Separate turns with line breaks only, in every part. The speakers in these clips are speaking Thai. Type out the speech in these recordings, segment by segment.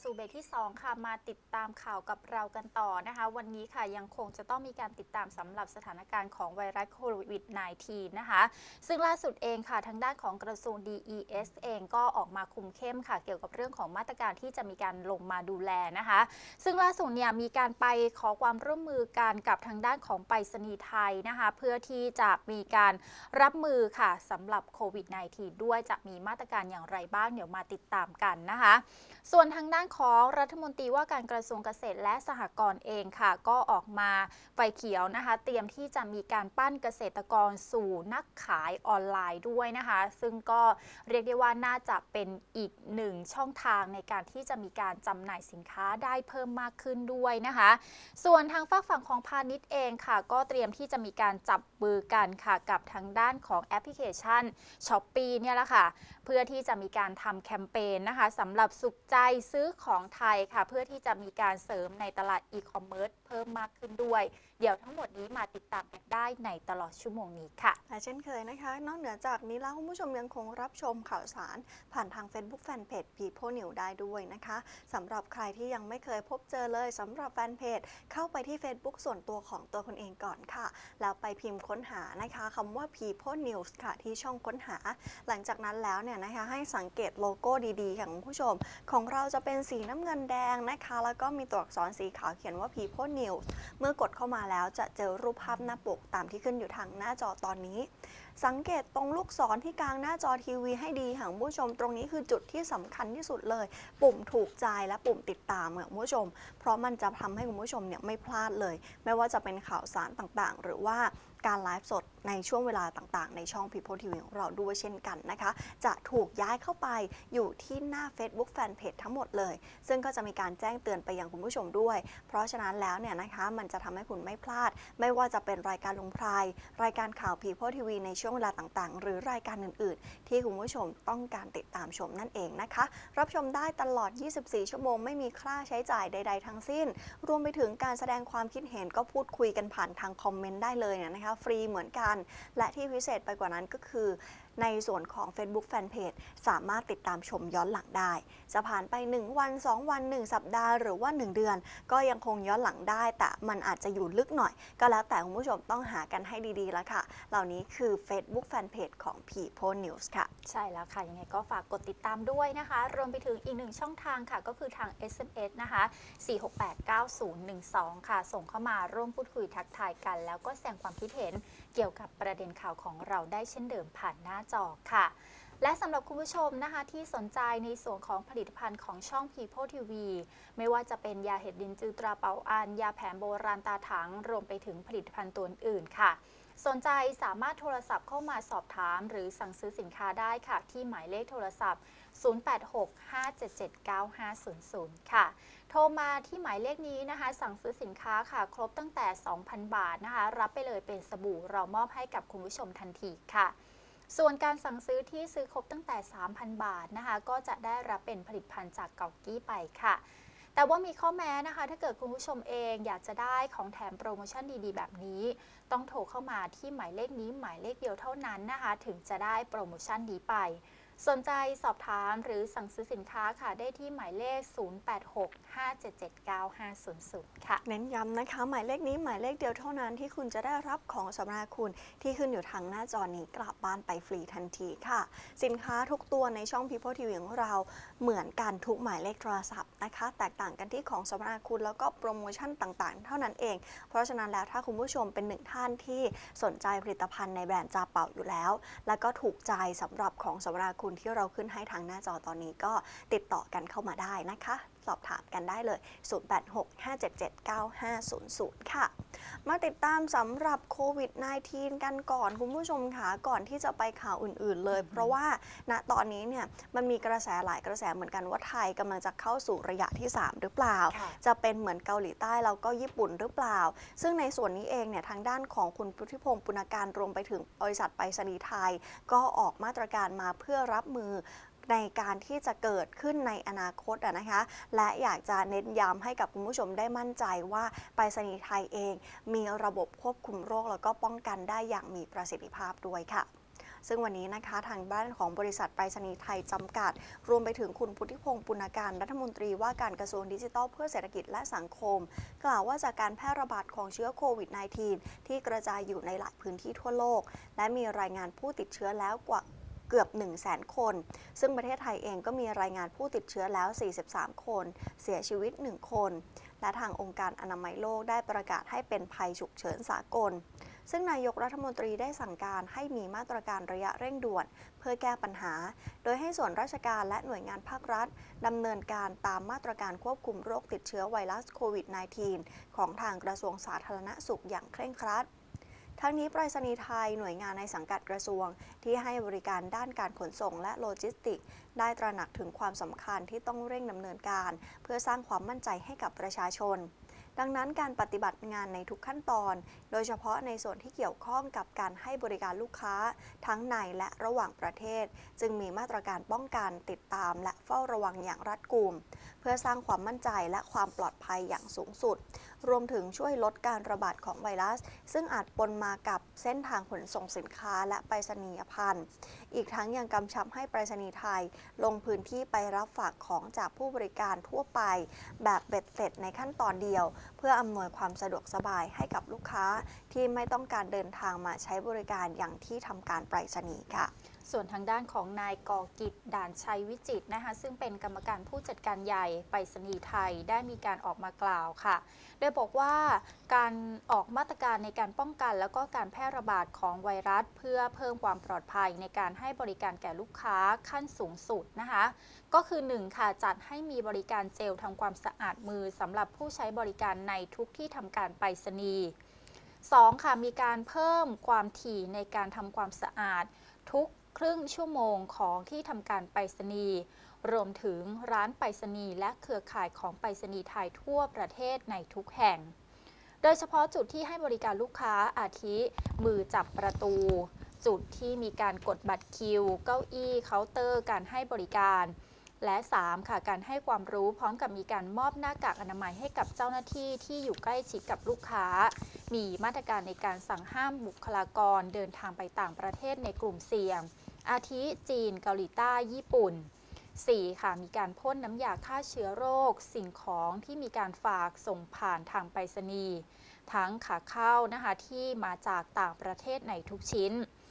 สู่เบรกที่2ค่ะมาติดตามข่าวกับเรากันต่อนะคะวันนี้ค่ะยังคงจะต้องมีการติดตามสำหรับสถานการณ์ของไวรัสโควิด -19 นะคะซึ่งล่าสุดเองค่ะทางด้านของกระทรวง DES เองก็ออกมาคุมเข้มค่ะเกี่ยวกับเรื่องของมาตรการที่จะมีการลงมาดูแลนะคะซึ่งล่าสุดเนี่ยมีการไปขอความร่วมมือกันกับทางด้านของไปรษณีย์ไทยนะคะเพื่อที่จะมีการรับมือค่ะสำหรับโควิด -19 ด้วยจะมีมาตรการอย่างไรบ้างเดี๋ยวมาติดตามกันนะคะส่วนทางด้านของรัฐมนตรีว่าการกระทรวงเกษตรและสหกรณ์เองค่ะก็ออกมาไฟเขียวนะคะเตรียมที่จะมีการปั้นเกษตรกรสู่นักขายออนไลน์ด้วยนะคะซึ่งก็เรียกได้ว่าน่าจะเป็นอีกหนึ่งช่องทางในการที่จะมีการจำหน่ายสินค้าได้เพิ่มมากขึ้นด้วยนะคะส่วนทางฝั่งของพาณิชย์เองค่ะก็เตรียมที่จะมีการจับมือกันค่ะกับทางด้านของแอปพลิเคชัน Shopee เนี่ยแหละค่ะเพื่อที่จะมีการทำแคมเปญนะคะสำหรับสุขใจซื้อของไทยค่ะเพื่อที่จะมีการเสริมในตลาดอีคอมเมิร์ซเพิ่มมากขึ้นด้วยเดี๋ยวทั้งหมดนี้มาติดตามกันได้ในตลอดชั่วโมงนี้ค่ะ
และเช่นเคยนะคะนอกเหนือจากนี้แล้วคุณผู้ชมยังคงรับชมข่าวสารผ่านทาง Facebook Fanpage People News ได้ด้วยนะคะสำหรับใครที่ยังไม่เคยพบเจอเลยสำหรับแฟนเพจเข้าไปที่ Facebook ส่วนตัวของตัวคุณเองก่อนค่ะแล้วไปพิมพ์ค้นหานะคะคำว่า People News ค่ะที่ช่องค้นหาหลังจากนั้นแล้วเนี่ยนะคะให้สังเกตโลโก้ดีๆของคุณผู้ชมของเราจะเป็นสีน้ำเงินแดงนะคะแล้วก็มีตัวอักษรสีขาวเขียนว่า People News เมื่อกดเข้ามาแล้วจะเจอรูปภาพหน้าปกตามที่ขึ้นอยู่ทางหน้าจอตอนนี้สังเกตตรงลูกศรที่กลางหน้าจอทีวีให้ดีค่ะคุณผู้ชมตรงนี้คือจุดที่สำคัญที่สุดเลยปุ่มถูกใจและปุ่มติดตามค่ะคุณผู้ชมเพราะมันจะทำให้คุณผู้ชมเนี่ยไม่พลาดเลยไม่ว่าจะเป็นข่าวสารต่างๆหรือว่าการไลฟ์สดในช่วงเวลาต่างๆในช่อง People TV ของเราด้วยเช่นกันนะคะจะถูกย้ายเข้าไปอยู่ที่หน้า Facebook Fanpage ทั้งหมดเลยซึ่งก็จะมีการแจ้งเตือนไปยังคุณผู้ชมด้วยเพราะฉะนั้นแล้วเนี่ยนะคะมันจะทำให้คุณไม่พลาดไม่ว่าจะเป็นรายการลุงพรายรายการข่าว People TV ในช่วงเวลาต่างๆหรือรายการอื่นๆที่คุณผู้ชมต้องการติดตามชมนั่นเองนะคะรับชมได้ตลอด 24 ชั่วโมงไม่มีค่าใช้จ่ายใดๆทั้งสิ้นรวมไปถึงการแสดงความคิดเห็นก็พูดคุยกันผ่านทางคอมเมนต์ได้เลยนะคะฟรีเหมือนกันและที่พิเศษไปกว่านั้นก็คือในส่วนของ Facebook Fanpage สามารถติดตามชมย้อนหลังได้จะผ่านไป1วัน2วัน1สัปดาห์หรือว่า1เดือนก็ยังคงย้อนหลังได้แต่มันอาจจะอยู่ลึกหน่อยก็แล้วแต่คุณผู้ชมต้องหากันให้ดีๆแล้วค่ะเหล่านี้คือ Facebook Fanpage ของ People News ค่ะ
ใช่แล้วค่ะยังไงก็ฝากกดติดตามด้วยนะคะรวมไปถึงอีกหนึ่งช่องทางค่ะก็คือทาง SMS นะคะ4689012ค่ะส่งเข้ามาร่วมพูดคุยทักทายกันแล้วก็แสดงความคิดเห็นเกี่ยวกับประเด็นข่าวของเราได้เช่นเดิมผ่านหน้าจอค่ะและสำหรับคุณผู้ชมนะคะที่สนใจในส่วนของผลิตภัณฑ์ของช่อง People TV ไม่ว่าจะเป็นยาเห็ดลินจือตราเปาอันยาแผนโบราณตาถังรวมไปถึงผลิตภัณฑ์ตัวอื่นค่ะสนใจสามารถโทรศัพท์เข้ามาสอบถามหรือสั่งซื้อสินค้าได้ค่ะที่หมายเลขโทรศัพท์0865779500ค่ะโทรมาที่หมายเลขนี้นะคะสั่งซื้อสินค้าค่ะครบตั้งแต่ 2,000 บาทนะคะรับไปเลยเป็นสบู่เรามอบให้กับคุณผู้ชมทันทีค่ะส่วนการสั่งซื้อที่ซื้อครบตั้งแต่ 3,000 บาทนะคะก็จะได้รับเป็นผลิตภัณฑ์จากเกากี้ไปค่ะแต่ว่ามีข้อแม้นะคะถ้าเกิดคุณผู้ชมเองอยากจะได้ของแถมโปรโมชั่นดีๆแบบนี้ต้องโทรเข้ามาที่หมายเลขนี้หมายเลขเดียวเท่านั้นนะคะถึงจะได้โปรโมชั่นนี้ไปสนใจสอบถามหรือสั่งซื้อสินค้าค่ะได้ที่หมายเลข0865779500ค่ะ
เน้นย้ำนะคะหมายเลขนี้หมายเลขเดียวเท่านั้นที่คุณจะได้รับของสำหรับคุณที่ขึ้นอยู่ทางหน้าจอนี้กลับบ้านไปฟรีทันทีค่ะสินค้าทุกตัวในช่อง People TV ของเราเหมือนกันทุกหมายเลขโทรศัพท์นะคะแตกต่างกันที่ของสำหรับคุณแล้วก็โปรโมชั่นต่างๆเท่านั้นเองเพราะฉะนั้นแล้วถ้าคุณผู้ชมเป็นหนึ่งท่านที่สนใจผลิตภัณฑ์ในแบรนด์จาเป่าอยู่แล้วแล้วก็ถูกใจสำหรับของสำหรับคุณที่เราขึ้นให้ทางหน้าจอตอนนี้ก็ติดต่อกันเข้ามาได้นะคะสอบถามกันได้เลย0865779500ค่ะมาติดตามสำหรับโควิด -19 กันก่อนคุณผู้ชมค่ะก่อนที่จะไปข่าวอื่นๆเลยเพราะว่าณตอนนี้เนี่ยมันมีกระแสหลายกระแสเหมือนกันว่าไทยกำลังจะเข้าสู่ระยะที่3หรือเปล่าจะเป็นเหมือนเกาหลีใต้แล้วก็ญี่ปุ่นหรือเปล่าซึ่งในส่วนนี้เองเนี่ยทางด้านของคุณพุทธิพงศ์ปุณการรวมไปถึงบริษัทไปรษณีย์ไทยก็ออกมาตรการมาเพื่อรับมือในการที่จะเกิดขึ้นในอนาคตนะคะและอยากจะเน้นย้ำให้กับคุณผู้ชมได้มั่นใจว่าไปรษณีย์ไทยเองมีระบบควบคุมโรคแล้วก็ป้องกันได้อย่างมีประสิทธิภาพด้วยค่ะซึ่งวันนี้นะคะทางบ้านของบริษัทไปรษณีย์ไทยจำกัดรวมไปถึงคุณพุทธิพงศ์ปุณการรัฐมนตรีว่าการกระทรวงดิจิทัลเพื่อเศรษฐกิจและสังคมกล่าวว่าจากการแพร่ระบาดของเชื้อโควิด -19 ที่กระจายอยู่ในหลายพื้นที่ทั่วโลกและมีรายงานผู้ติดเชื้อแล้วกว่าเกือบ 100,000 คน ซึ่งประเทศไทยเองก็มีรายงานผู้ติดเชื้อแล้ว 43 คน เสียชีวิต 1 คน และทางองค์การอนามัยโลกได้ประกาศให้เป็นภัยฉุกเฉินสากล ซึ่งนายกรัฐมนตรีได้สั่งการให้มีมาตรการระยะเร่งด่วนเพื่อแก้ปัญหา โดยให้ส่วนราชการและหน่วยงานภาครัฐดำเนินการตามมาตรการควบคุมโรคติดเชื้อไวรัสโควิด -19 ของทางกระทรวงสาธารณสุขอย่างเคร่งครัด ทั้งนี้ไปรษณีย์ไทยหน่วยงานในสังกัดกระทรวงที่ให้บริการด้านการขนส่งและโลจิสติกส์ได้ตระหนักถึงความสำคัญที่ต้องเร่งดำเนินการเพื่อสร้างความมั่นใจให้กับประชาชน ดังนั้นการปฏิบัติงานในทุกขั้นตอนโดยเฉพาะในส่วนที่เกี่ยวข้องกับการให้บริการลูกค้าทั้งในและระหว่างประเทศจึงมีมาตรการป้องกันติดตามและเฝ้าระวังอย่างรัดกุมเพื่อสร้างความมั่นใจและความปลอดภัยอย่างสูงสุดรวมถึงช่วยลดการระบาดของไวรัสซึ่งอาจปนมากับเส้นทางขนส่งสินค้าและไปรษณียภัณฑ์อีกทั้งยังกำชับให้ไปรษณีย์ไทยลงพื้นที่ไปรับฝากของจากผู้บริการทั่วไปแบบเบ็ดเสร็จในขั้นตอนเดียวเพื่ออำนวยความสะดวกสบายให้กับลูกค้าที่ไม่ต้องการเดินทางมาใช้บริการอย่างที่ทำการไปรษณีย์ค่ะ
ส่วนทางด้านของนายกกิจด่านชัยวิจิตรนะคะซึ่งเป็นกรรมการผู้จัดการใหญ่ไปรษณีย์ไทยได้มีการออกมากล่าวค่ะโดยบอกว่าการออกมาตรการในการป้องกันแล้วก็การแพร่ระบาดของไวรัสเพื่อเพิ่มความปลอดภัยในการให้บริการแก่ลูกค้าขั้นสูงสุดนะคะก็คือ 1. ค่ะจัดให้มีบริการเจลทำความสะอาดมือสำหรับผู้ใช้บริการในทุกที่ทำการไปรษณีย์ 2. ค่ะมีการเพิ่มความถี่ในการทำความสะอาดทุกครึ่งชั่วโมงของที่ทำการไปรษณีย์รวมถึงร้านไปรษณีย์และเครือข่ายของไปรษณีย์ไทยทั่วประเทศในทุกแห่งโดยเฉพาะจุดที่ให้บริการลูกค้าอาทิมือจับประตูจุดที่มีการกดบัตรคิวเก้าอี้เคาน์เตอร์การให้บริการและ 3. ค่ะการให้ความรู้พร้อมกับมีการมอบหน้ากากอนามัยให้กับเจ้าหน้าที่ที่อยู่ใกล้ชิดกับลูกค้ามีมาตรการในการสั่งห้ามบุคลากรเดินทางไปต่างประเทศในกลุ่มเสี่ยงอาทิจีนเกาหลีใต้ญี่ปุ่น 4. ค่ะมีการพ่นน้ำยาฆ่าเชื้อโรคสิ่งของที่มีการฝากส่งผ่านทางไปรษณีย์ทั้งขาเข้านะคะที่มาจากต่างประเทศในทุกชิ้น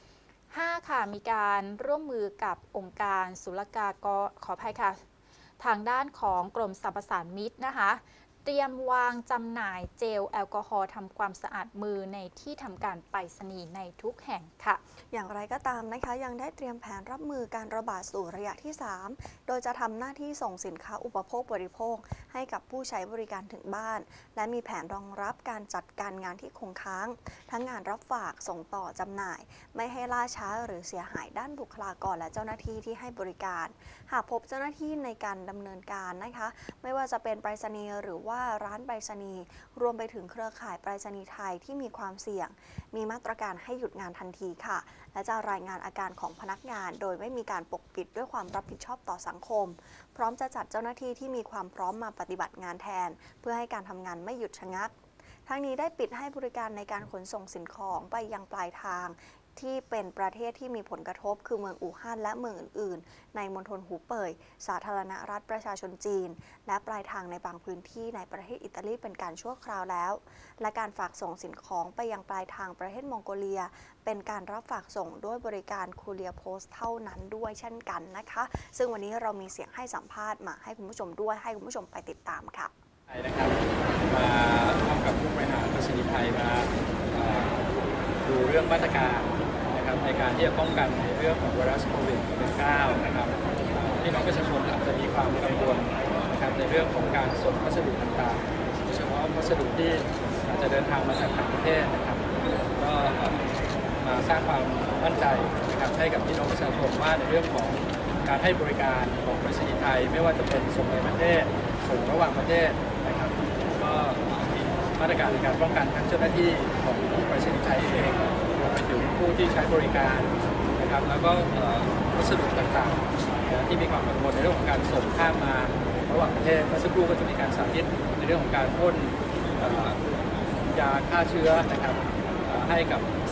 5. ค่ะมีการร่วมมือกับองค์การศุลกากรขออภัยค่ะทางด้านของกรมสรรพสานมิตนะคะเตรียมวางจำหน่ายเจลแอลกอฮอล์ทำความสะอาดมือในที่ทำการไปรษณีย์ในทุกแห่งค่ะ
อย่างไรก็ตามนะคะยังได้เตรียมแผนรับมือการระบาดสู่ระยะที่ 3 โดยจะทำหน้าที่ส่งสินค้าอุปโภคบริโภคให้กับผู้ใช้บริการถึงบ้านและมีแผนรองรับการจัดการงานที่คงค้างทั้งงานรับฝากส่งต่อจำหน่ายไม่ให้ล่าช้าหรือเสียหายด้านบุคลากรและเจ้าหน้าที่ที่ให้บริการหากพบเจ้าหน้าที่ในการดำเนินการนะคะไม่ว่าจะเป็นไปรษณีย์หรือว่าร้านไปรษณีย์รวมไปถึงเครือข่ายไปรษณีย์ไทยที่มีความเสี่ยงมีมาตรการให้หยุดงานทันทีค่ะและจะรายงานอาการของพนักงานโดยไม่มีการปกปิดด้วยความรับผิดชอบต่อสังคมพร้อมจะจัดเจ้าหน้าที่ที่มีความพร้อมมาปฏิบัติงานแทนเพื่อให้การทำงานไม่หยุดชะงักทั้งนี้ได้ปิดให้บริการในการขนส่งสิ่งของไปยังปลายทางที่เป็นประเทศที่มีผลกระทบคือเมืองอู่ฮั่นและเมืองอื่นๆในมณฑลหูเป่ยสาธารณรัฐประชาชนจีนและปลายทางในบางพื้นที่ในประเทศอิตาลีเป็นการชั่วคราวแล้วและการฝากส่งสินของไปยังปลายทางประเทศมองโกเลียเป็นการรับฝากส่งด้วยบริการคูเรียโพสต์เท่านั้นด้วยเช่นกันนะคะซึ่งวันนี้เรามีเสียงให้สัมภาษณ์มาให้คุณผู้ชมด้วยให้คุณผู้ชมไปติดตามค่ะ
นะครับมาร่วมกับผู้บริหารไปรษณีย์ไทยมาดูเรื่องมาตรการนะครับในการที่จะป้องกันในเรื่องของไวรัสโควิด -19 นะครับพี่น้องประชาชนอาจจะมีความกังวลนะครับในเรื่องของการส่งพัสดุต่างๆโดยเฉพาะพัสดุที่อาจจะเดินทางมาจากต่างประเทศนะครับก็มาสร้างความมั่นใจนะครับให้กับพี่น้องประชาชนว่าในเรื่องของการให้บริการของไปรษณีย์ไทยไม่ว่าจะเป็นส่งในประเทศส่งระหว่างประเทศนะครับก็มีมาตรการในการป้องกันทั้งเจ้าหน้าที่ของไปรษณีย์ไทยเองรวมไปถึงผู้ที่ใช้บริการนะครับแล้วก็วัสดุต่างๆที่มีความกังวลในเรื่องของการส่งข้ามมาระหว่างประเทศเมื่อสักครู่ก็จะมีการสาธิตในเรื่องของการพ่นยาฆ่าเชื้อนะครับให้กับส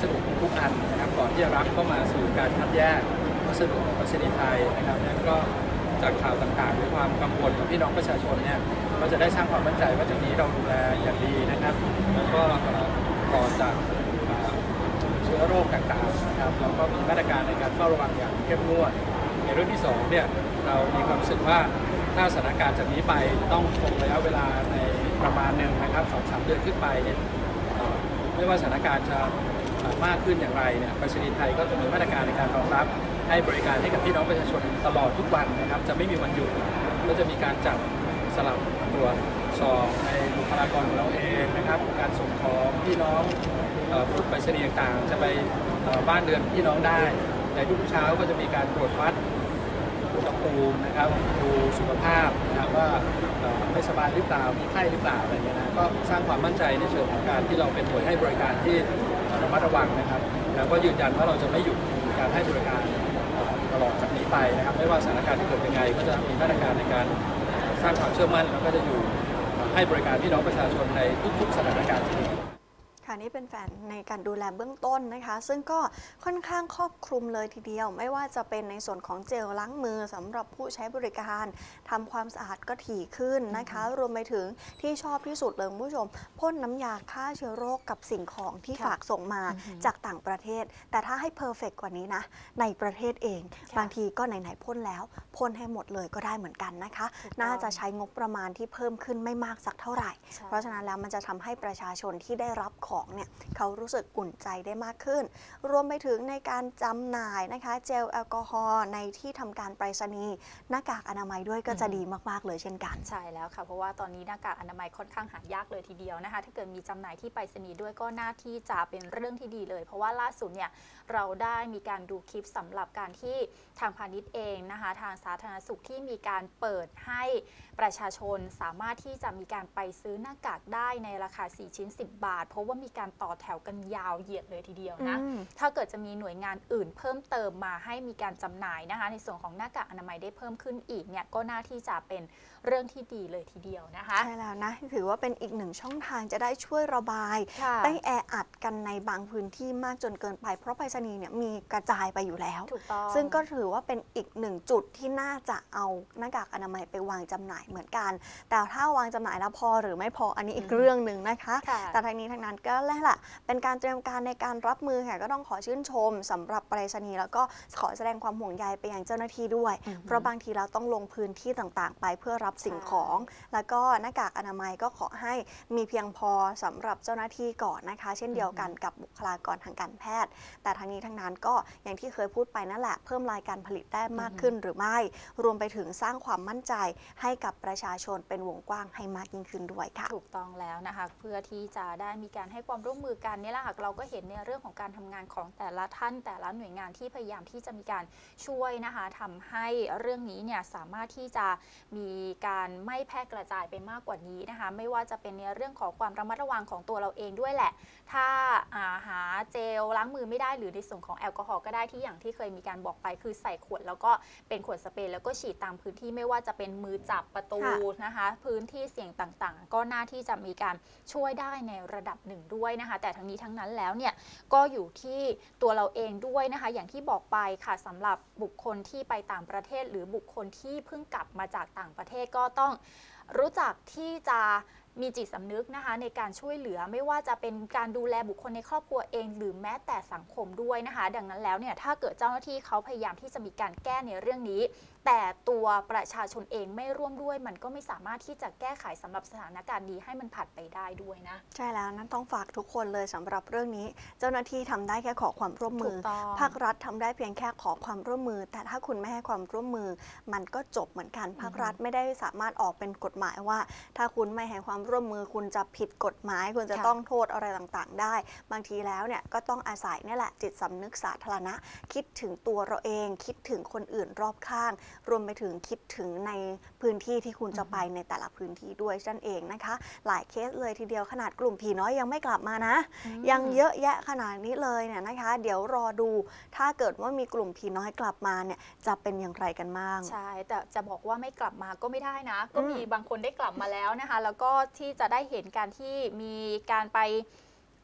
สดุทุกอันนะครับก่อนที่จะรับเข้ามาสู่การคัดแยกวัสดุของไปรษณีย์ไทยนะครับนั่นก็จากข่าวต่างๆด้วยความกังวลของพี่น้องประชาชนเนี่ยก็จะได้สร้างความมั่นใจว่าจากนี้เราดูแลอย่างดีนะครับแล้วก็ปลอดจากเชื้อโรคต่างๆนะครับแล้วก็มีมาตรการในการเฝ้าระวังอย่างเข้มงวดในเรื่องที่2เนี่ยเรามีความรู้สึกว่าถ้าสถานการณ์จากนี้ไปต้องคงระยะเวลาในประมาณหนึ่งนะครับ 2-3 เดือนขึ้นไปเนี่ยไม่ว่าสถานการณ์จะมากขึ้นอย่างไรเนี่ยไปรษณีย์ไทยก็จะมีมาตรการในการรองรับให้บริการให้กับพี่น้องประชาชนตลอดทุกวันนะครับจะไม่มีวันหยุดก็จะมีการจัดสลับตรวจสอบในบุคลากรของเราเองนะครับการส่งของพี่น้องผู้ไปรษณีย์ต่างๆจะไปบ้านเรือนพี่น้องได้ในทุกเช้าก็จะมีการตรวจวัดอุณหภูมินะครับดูสุขภาพนะครับว่าไม่สบายหรือเปล่ามีไข้หรือเปล่าอะไรอย่างเงี้ยนะก็สร้างความมั่นใจในเชิงของการที่เราเป็นหน่วยให้บริการที่ระมัดระวังนะครับแล้วก็ยืนยันว่าเราจะไม่หยุดการให้บริการตลอดจากนี้ไปนะครับไม่ว่าสถานการณ์ที่เกิดยังไงก็จะมีมาตรการในการสร้างความเชื่อมั่นแล้วก็จะอยู่ให้บริการพี่น้องประชาชนในทุกๆสถานการณ์ที่มี
ค่ะนี่เป็นแผนในการดูแลเบื้องต้นนะคะซึ่งก็ค่อนข้างครอบคลุมเลยทีเดียวไม่ว่าจะเป็นในส่วนของเจลล้างมือสำหรับผู้ใช้บริการทำความสะอาดก็ถี่ขึ้นนะคะรวมไปถึงที่ชอบที่สุดเลยคุณผู้ชมพ่นน้ำยาฆ่าเชื้อโรคกับสิ่งของที่ฝากส่งมาจากต่างประเทศแต่ถ้าให้เพอร์เฟกต์กว่านี้นะในประเทศเองบางทีก็ไหนๆพ่นแล้วพ่นให้หมดเลยก็ได้เหมือนกันนะคะน่าจะใช้งบประมาณที่เพิ่มขึ้นไม่มากสักเท่าไหร่เพราะฉะนั้นแล้วมันจะทำให้ประชาชนที่ได้รับของเนี่ยเขารู้สึกอุ่นใจได้มากขึ้นรวมไปถึงในการจำหน่ายนะคะเจลแอลกอฮอล์ในที่ทำการไปรษณีย์หน้ากากอนามัยด้วยก็จะดีมากๆเลยเช่นกัน
ใช่แล้วค่ะเพราะว่าตอนนี้หน้ากากอนามัยค่อนข้างหายากเลยทีเดียวนะคะถ้าเกิดมีจำหน่ายที่ไปรษณีย์ด้วยก็น่าที่จะเป็นเรื่องที่ดีเลยเพราะว่าล่าสุดเนี่ยเราได้มีการดูคลิปสำหรับการที่ทางพาณิชย์เองนะคะทางสาธารณสุขที่มีการเปิดให้ประชาชนสามารถที่จะมีการไปซื้อหน้ากากได้ในราคา4ชิ้น10 บาทเพราะว่ามีการต่อแถวกันยาวเหยียดเลยทีเดียวนะถ้าเกิดจะมีหน่วยงานอื่นเพิ่มเติมมาให้มีการจำหน่ายนะคะในส่วนของหน้ากากอนามัยได้เพิ่มขึ้นอีกเนี่ยก็น่าที่จะเป็นเรื่องที่ดีเลยทีเดียวนะคะ
ใช่แล้วนะถือว่าเป็นอีกหนึ่งช่องทางจะได้ช่วยระบายไม่แออัดกันในบางพื้นที่มากจนเกินไปเพราะไปรษณีย์เนี่ยมีกระจายไปอยู่แล้ว
ถูกต้อง
ซึ่งก็ถือว่าเป็นอีกหนึ่งจุดที่น่าจะเอาหน้ากากอนามัยไปวางจำหน่ายเหมือนกันแต่ถ้าวางจำหน่ายแล้วพอหรือไม่พออันนี้อีกเรื่องหนึ่งนะคะแต่ทางนี้ทางนั้นก็แหละเป็นการเตรียมการในการรับมือค่ะก็ต้องขอชื่นชมสำหรับไปรษณีย์แล้วก็ขอแสดงความห่วงใยไปยังเจ้าหน้าที่ด้วยเพราะบางทีเราต้องลงพื้นที่ต่างๆไปเพื่อรับสิ่งของแล้วก็หน้ากากอนามัยก็ขอให้มีเพียงพอสำหรับเจ้าหน้าที่ก่อนนะคะเช่นเดียวกันกับบุคลากรทางการแพทย์แต่ทางนี้ทางนั้นก็อย่างที่เคยพูดไปนั่นแหละเพิ่มรายการผลิตได้มากขึ้นหรือไม่รวมไปถึงสร้างความมั่นใจให้กับประชาชนเป็นวงกว้างให้มากยิ่งขึ้นด้วยค่ะ
ถูกต้องแล้วนะคะเพื่อที่จะได้มีการให้ความร่วมมือกันนี่แหละค่ะเราก็เห็นในเรื่องของการทำงานของแต่ละท่านแต่ละหน่วยงานที่พยายามที่จะมีการช่วยนะคะทำให้เรื่องนี้เนี่ยสามารถที่จะมีการไม่แพร่กระจายไปมากกว่านี้นะคะไม่ว่าจะเป็นในเรื่องของความระมัดระวังของตัวเราเองด้วยแหละถ้าหาเจลล้างมือไม่ได้หรือในส่วนของแอลกอฮอล์ก็ได้ที่อย่างที่เคยมีการบอกไปคือใส่ขวดแล้วก็เป็นขวดสเปรย์แล้วก็ฉีดตามพื้นที่ไม่ว่าจะเป็นมือจับประตูนะคะพื้นที่เสี่ยงต่างๆก็น่าที่จะมีการช่วยได้ในระดับหนึ่งด้วยนะคะแต่ทั้งนี้ทั้งนั้นแล้วเนี่ยก็อยู่ที่ตัวเราเองด้วยนะคะอย่างที่บอกไปค่ะสำหรับบุคคลที่ไปต่างประเทศหรือบุคคลที่เพิ่งกลับมาจากต่างประเทศก็ต้องรู้จักที่จะมีจิตสำนึกนะคะในการช่วยเหลือไม่ว่าจะเป็นการดูแลบุคคลในครอบครัวเองหรือแม้แต่สังคมด้วยนะคะดังนั้นแล้วเนี่ยถ้าเกิดเจ้าหน้าที่เขาพยายามที่จะมีการแก้ในเรื่องนี้แต่ตัวประชาชนเองไม่ร่วมด้วยมันก็ไม่สามารถที่จะแก้ไขสำหรับสถานการณ์นี้ให้มันผ่านไปได้ด้วยนะ
ใช่แล้วนั่นต้องฝากทุกคนเลยสำหรับเรื่องนี้เจ้าหน้าที่ทำได้แค่ขอความร่วมมือภาครัฐทำได้เพียงแค่ขอความร่วมมือแต่ถ้าคุณไม่ให้ความร่วมมือมันก็จบเหมือนกันภาครัฐไม่ได้สามารถออกเป็นกฎหมายว่าถ้าคุณไม่ให้ความร่วมมือคุณจะผิดกฎหมายคุณจะต้องโทษอะไรต่างๆได้บางทีแล้วเนี่ยก็ต้องอาศัยนี่แหละจิตสำนึกสาธารณะคิดถึงตัวเราเองคิดถึงคนอื่นรอบข้างรวมไปถึงคิดถึงในพื้นที่ที่คุณจะไปในแต่ละพื้นที่ด้วยนั่นเองนะคะหลายเคสเลยทีเดียวขนาดกลุ่มผีน้อยยังไม่กลับมานะยังเยอะแยะขนาดนี้เลยเนี่ยนะคะเดี๋ยวรอดูถ้าเกิดว่ามีกลุ่มผีน้อยกลับมาเนี่ยจะเป็นอย่างไรกันบ้าง
ใช่แต่จะบอกว่าไม่กลับมาก็ไม่ได้นะก็มีบางคนได้กลับมาแล้วนะคะแล้วก็ที่จะได้เห็นการที่มีการไป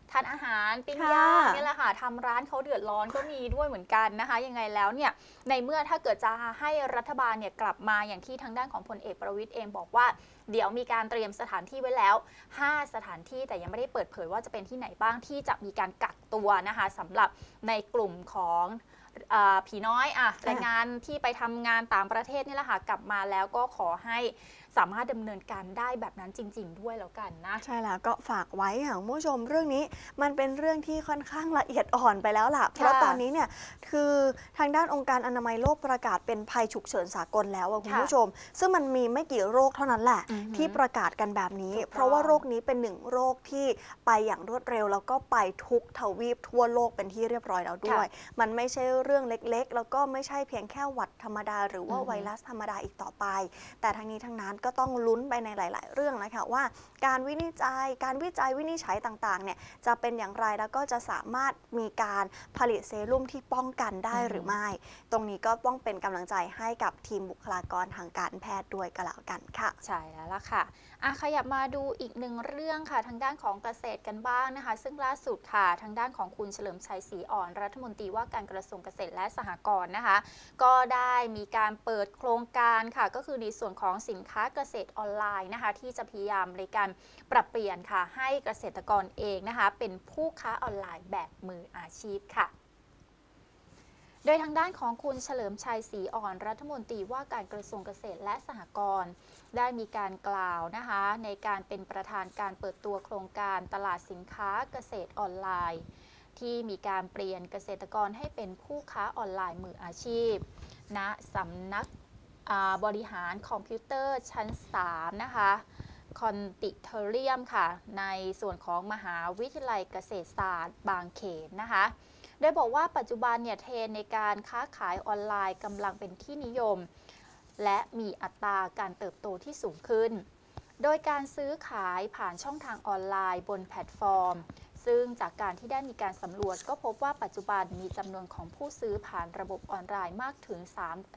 ทานอาหารปิ้ง
ค่ะ
ย่างนี่แหละค่ะทำร้านเขาเดือดร้อนก็มีด้วยเหมือนกันนะคะยังไงแล้วเนี่ยในเมื่อถ้าเกิดจะให้รัฐบาลเนี่ยกลับมาอย่างที่ทางด้านของพลเอกประวิตรเองบอกว่าเดี๋ยวมีการเตรียมสถานที่ไว้แล้ว5 สถานที่แต่ยังไม่ได้เปิดเผยว่าจะเป็นที่ไหนบ้างที่จะมีการกักตัวนะคะสำหรับในกลุ่มของผีน้อยแรงงานที่ไปทำงานต่างประเทศนี่แหละค่ะกลับมาแล้วก็ขอให้สามารถดำเนินการได้แบบนั้นจริง ๆ ด้วยแล้วกันนะ
ใช่แล้วก็ฝากไว้ค่ะคุณผู้ชมเรื่องนี้มันเป็นเรื่องที่ค่อนข้างละเอียดอ่อนไปแล้วล่ะเพราะตอนนี้เนี่ยคือทางด้านองค์การอนามัยโลกประกาศเป็นภัยฉุกเฉินสากลแล้วคุณผู้ชมซึ่งมันมีไม่กี่โรคเท่านั้นแหละที่ประกาศกันแบบนี้เพราะว่าโรคนี้เป็นหนึ่งโรคที่ไปอย่างรวดเร็วแล้วก็ไปทุกทวีปทั่วโลกเป็นที่เรียบร้อยแล้วด้วยมันไม่ใช่เรื่องเล็กๆแล้วก็ไม่ใช่เพียงแค่หวัดธรรมดาหรือว่าไวรัสธรรมดาอีกต่อไปแต่ทั้งนี้ทั้งนั้นก็ต้องลุ้นไปในหลายๆเรื่องนะคะว่าการวิจัยวินิจฉัยต่างๆเนี่ยจะเป็นอย่างไรแล้วก็จะสามารถมีการผลิตเซรุ่มที่ป้องกันได้หรือไม่ตรงนี้ก็ต้องเป็นกำลังใจให้กับทีมบุคลากรทางการแพทย์ด้วยก็แล้วกันค่ะ
ใช่แล้วล่ะค่ะขยับมาดูอีกหนึ่งเรื่องค่ะทางด้านของเกษตรกันบ้างนะคะซึ่งล่าสุดค่ะทางด้านของคุณเฉลิมชัยศรีอ่อนรัฐมนตรีว่าการกระทรวงเกษตรและสหกรณ์นะคะก็ได้มีการเปิดโครงการค่ะก็คือในส่วนของสินค้าเกษตรออนไลน์นะคะที่จะพยายามในการปรับเปลี่ยนค่ะให้เกษตรกรเองนะคะเป็นผู้ค้าออนไลน์แบบมืออาชีพค่ะโดยทางด้านของคุณเฉลิมชัยศรีอ่อนรัฐมนตรีว่าการกระทรวงเกษตรและสหกรณ์ได้มีการกล่าวนะคะในการเป็นประธานการเปิดตัวโครงการตลาดสินค้าเกษตรออนไลน์ที่มีการเปลี่ยนเกษตรกรให้เป็นผู้ค้าออนไลน์มืออาชีพณสำนักบริหารคอมพิวเตอร์ชั้น3นะคะคอนติเทเรียมค่ะในส่วนของมหาวิทยาลัยเกษตรศาสตร์บางเขนนะคะโดยบอกว่าปัจจุบันเนี่ยเทรนในการค้าขายออนไลน์กำลังเป็นที่นิยมและมีอัตราการเติบโตที่สูงขึ้นโดยการซื้อขายผ่านช่องทางออนไลน์บนแพลตฟอร์มซึ่งจากการที่ได้มีการสำรวจก็พบว่าปัจจุบันมีจำนวนของผู้ซื้อผ่านระบบออนไลน์มากถึง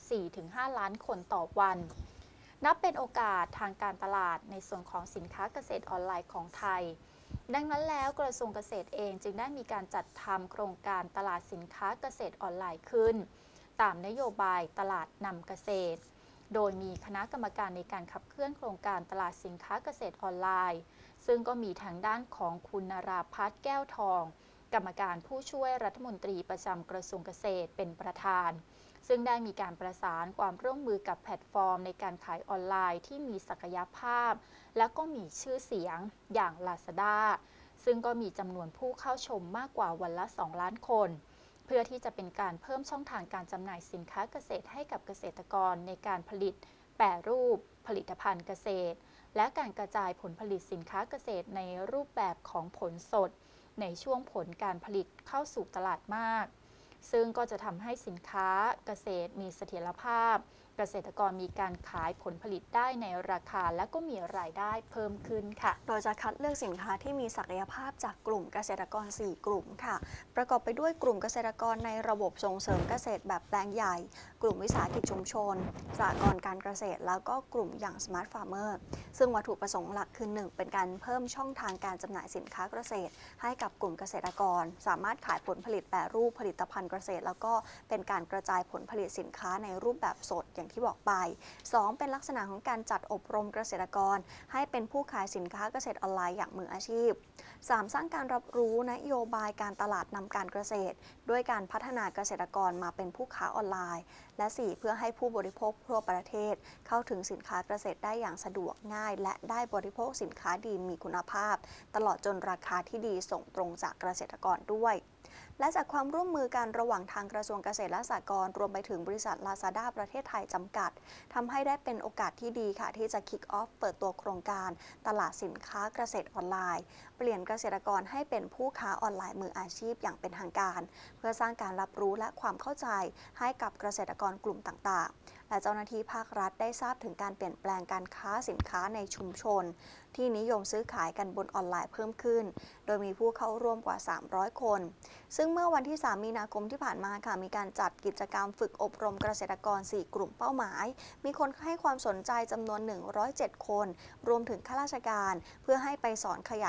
4-5 ล้านคนต่อวันนับเป็นโอกาสทางการตลาดในส่วนของสินค้าเกษตรออนไลน์ของไทยดังนั้นแล้วกระทรวงเกษตรเองจึงได้มีการจัดทำโครงการตลาดสินค้าเกษตรออนไลน์ขึ้นตามนโยบายตลาดนำเกษตรโดยมีคณะกรรมการในการขับเคลื่อนโครงการตลาดสินค้าเกษตรออนไลน์ซึ่งก็มีทางด้านของคุณนราพัฒน์แก้วทองกรรมการผู้ช่วยรัฐมนตรีประจำกระทรวงเกษตรเป็นประธานซึ่งได้มีการประสานความร่วมมือกับแพลตฟอร์มในการขายออนไลน์ที่มีศักยภาพและก็มีชื่อเสียงอย่าง Lazada ซึ่งก็มีจำนวนผู้เข้าชมมากกว่าวันละ 2 ล้านคนเพื่อที่จะเป็นการเพิ่มช่องทางการจำหน่ายสินค้าเกษตรให้กับเกษตรกรในการผลิตแปรรูปผลิตภัณฑ์เกษตรและการกระจายผลผลิตสินค้าเกษตรในรูปแบบของผลสดในช่วงผลการผลิตเข้าสู่ตลาดมากซึ่งก็จะทำให้สินค้าเกษตรมีเสถียรภาพเกษตรกรมีการขายผลผลิตได้ในราคาและก็มีรายได้เพิ่มขึ้นค่ะ
โดยจะคัดเลือกสินค้าที่มีศักยภาพจากกลุ่มเกษตรกร 4 กลุ่มค่ะประกอบไปด้วยกลุ่มเกษตรกรในระบบส่งเสริมเกษตรแบบแปลงใหญ่กลุ่มวิสาหกิจชุมชนสหกรณ์การเกษตรแล้วก็กลุ่มอย่าง Smart Farmer ซึ่งวัตถุประสงค์หลักคือ 1. เป็นการเพิ่มช่องทางการจำหน่ายสินค้าเกษตรให้กับกลุ่มเกษตรกรสามารถขายผลผลิตแปรรูปผลิตภัณฑ์เกษตรแล้วก็เป็นการกระจายผลผลิตสินค้าในรูปแบบสดอย่างที่บอกไป 2. เป็นลักษณะของการจัดอบรมเกษตรกรให้เป็นผู้ขายสินค้าเกษตรออนไลน์อย่างมืออาชีพ 3. สร้างการรับรู้นโยบายการตลาดนำการเกษตรด้วยการพัฒนาเกษตรกรมาเป็นผู้ค้าออนไลน์และ 4. เพื่อให้ผู้บริโภคทั่วประเทศเข้าถึงสินค้าเกษตรได้อย่างสะดวกง่ายและได้บริโภคสินค้าดีมีคุณภาพตลอดจนราคาที่ดีส่งตรงจากเกษตรกรด้วยและจากความร่วมมือกันระหว่างทางกระทรวงเกษตรและสหกรณ์รวมไปถึงบริษัท Lazada ประเทศไทยจำกัดทำให้ได้เป็นโอกาสที่ดีค่ะที่จะ kick off เปิดตัวโครงการตลาดสินค้าเกษตรออนไลน์เปลี่ยนเกษตรกรให้เป็นผู้ค้าออนไลน์มืออาชีพอย่างเป็นทางการเพื่อสร้างการรับรู้และความเข้าใจให้กับเกษตรกรกลุ่มต่างๆและเจ้าหน้าที่ภาครัฐได้ทราบถึงการเปลี่ยนแปลงการค้าสินค้าในชุมชนที่นิยมซื้อขายกันบนออนไลน์เพิ่มขึ้นโดยมีผู้เข้าร่วมกว่า300คนซึ่งเมื่อวันที่3 มีนาคมที่ผ่านมาค่ะมีการจัดกิจกรรมฝึกอบรมเกษตรกร4 กลุ่มเป้าหมายมีคนให้ความสนใจจำนวน107คนรวมถึงข้าราชการเพื่อให้ไปสอนขยายความรู้